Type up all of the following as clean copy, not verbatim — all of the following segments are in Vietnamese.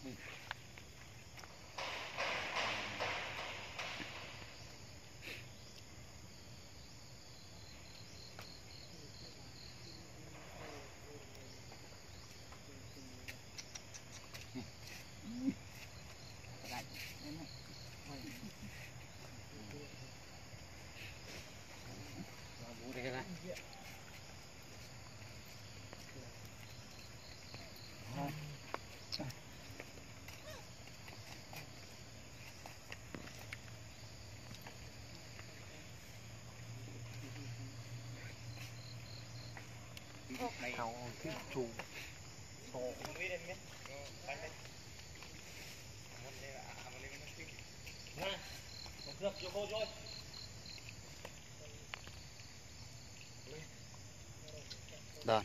Thao thích chủ Đòn.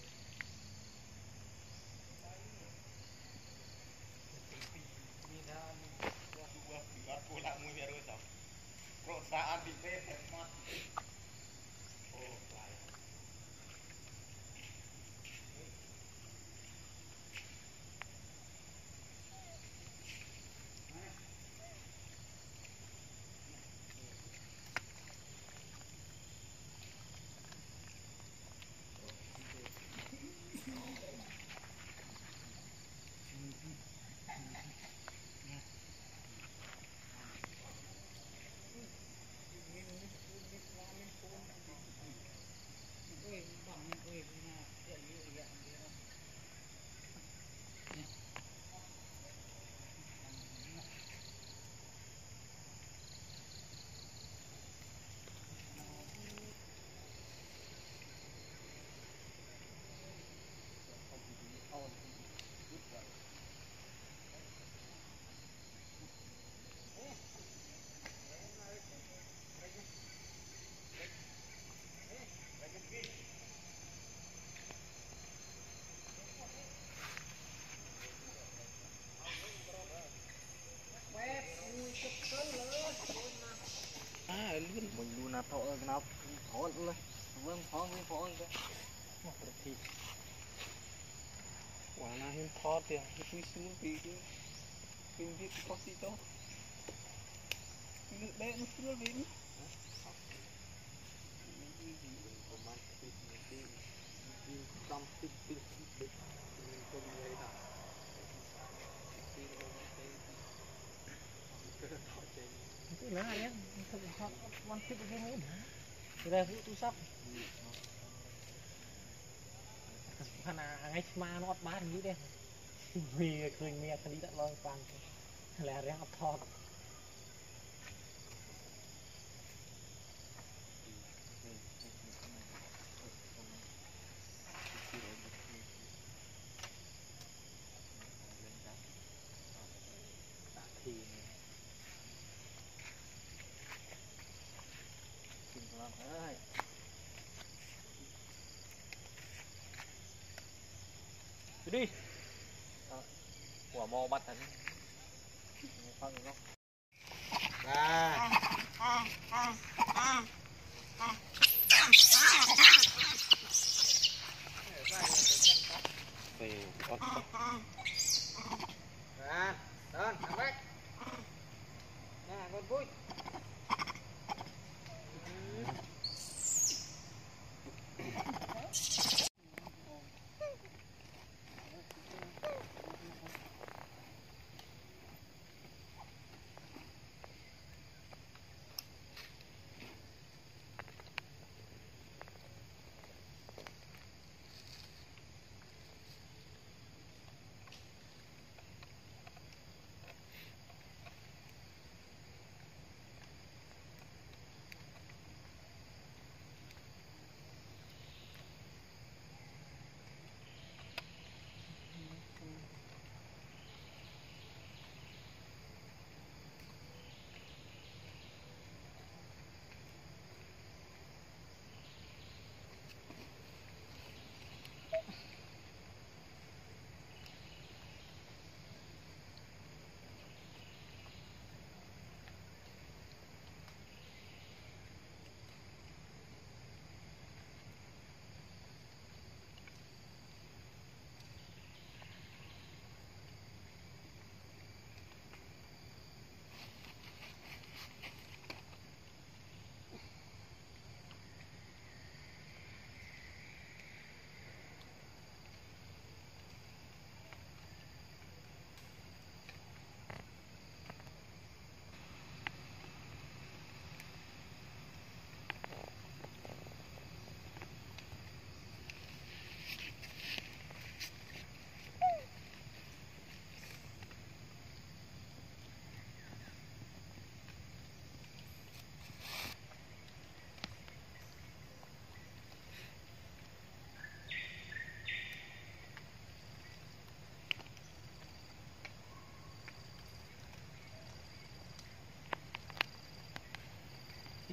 mình luôn là thọ nào thọ luôn vâng thọ với thọ đấy thì quả là hiện thọ thì cái xuống thì cái biết có gì đâu cái bé nó xuống đến cái lá nhé họ quan thích cái nữa đây vụ tu sắp khăn ngay mà nó bán như thế vì cười nghe cái đi đã lo vàng là rẻ học thọ đi quả mò bắt hắn không không về con đơn thằng đấy nè con vui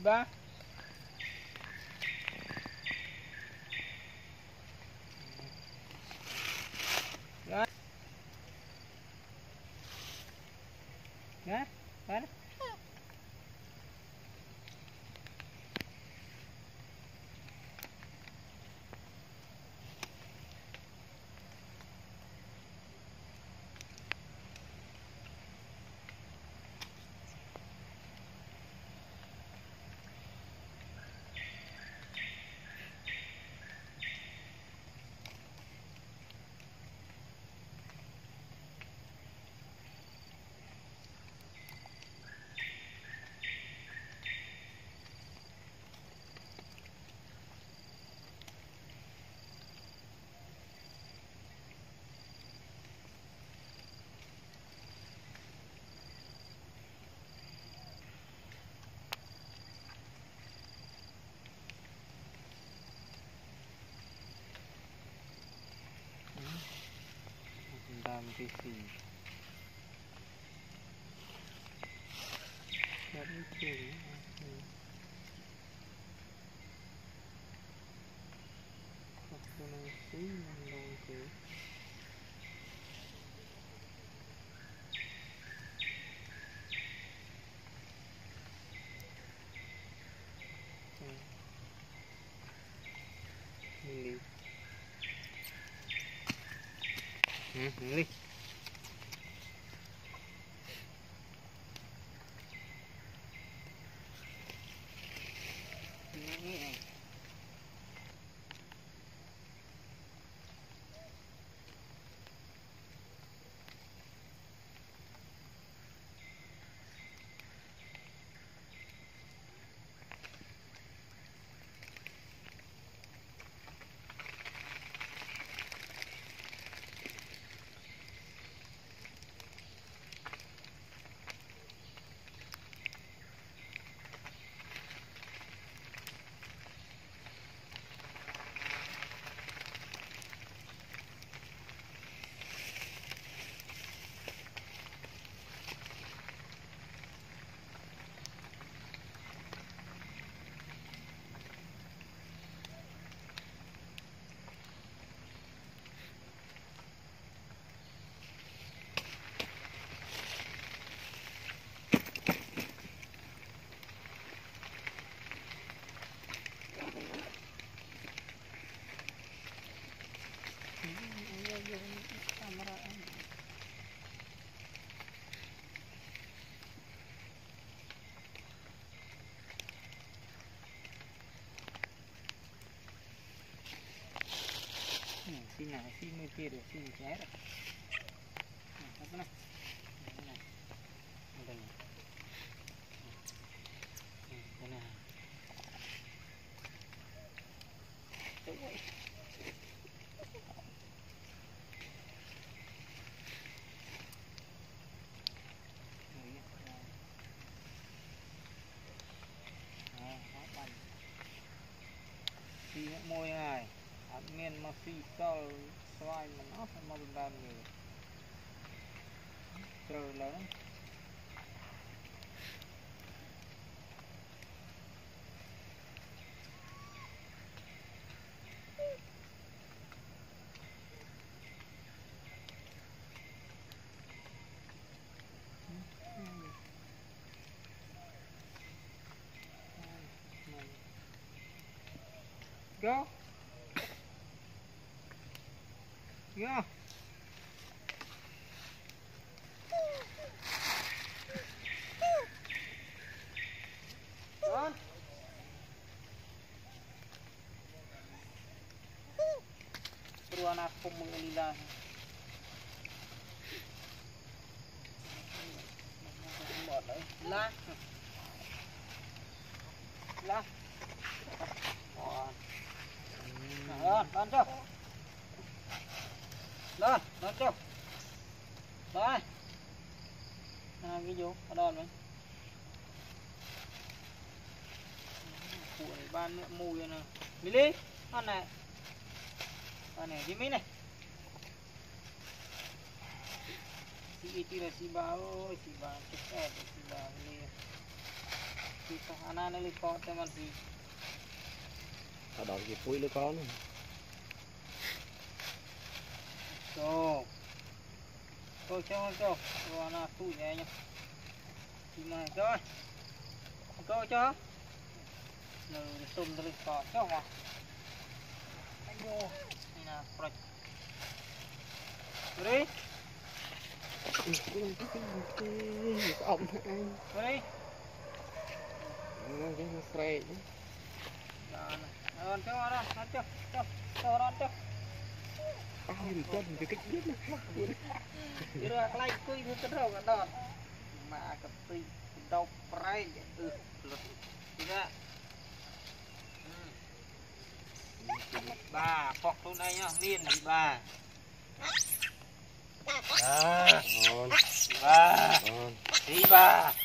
ba Gắt Gắt Gắt Đam tí xì Đam tí xì Hoặc là nó xí mình đôi kì Mili Mili Xí này, xí mới kia được, xí ché rồi Cái này Cái này Đây này Cái này Đúng rồi Xí môi này miền mà phi to xoay mà nó phải mà làm nhiều trời lớn go go Con Ruan aku mengelila La La Lên cho Lên cho Đây Cái vô ở đâu vậy Phụ này ban nữa mùi nè Mili Con này Con này Jimmy này Si iti là si ba ơi si ba Chết ép si ba Mili thì anh ăn lấy con cho mình thì ở đó gì cuối lứa con cho cho rồi nó thui nhẹ nhá thì mà cho rồi tôm lấy con cho mà anh vô này là rồi đi ông anh đi nó sre rồi cho nó cho nó mình cho mình cái cách biết nó khác đi ra lại cùi nó cái đầu cái đòn mà cái tì đầu prai đi ra ba phọc luôn đây nhá miên đi ba ngon ba đi ba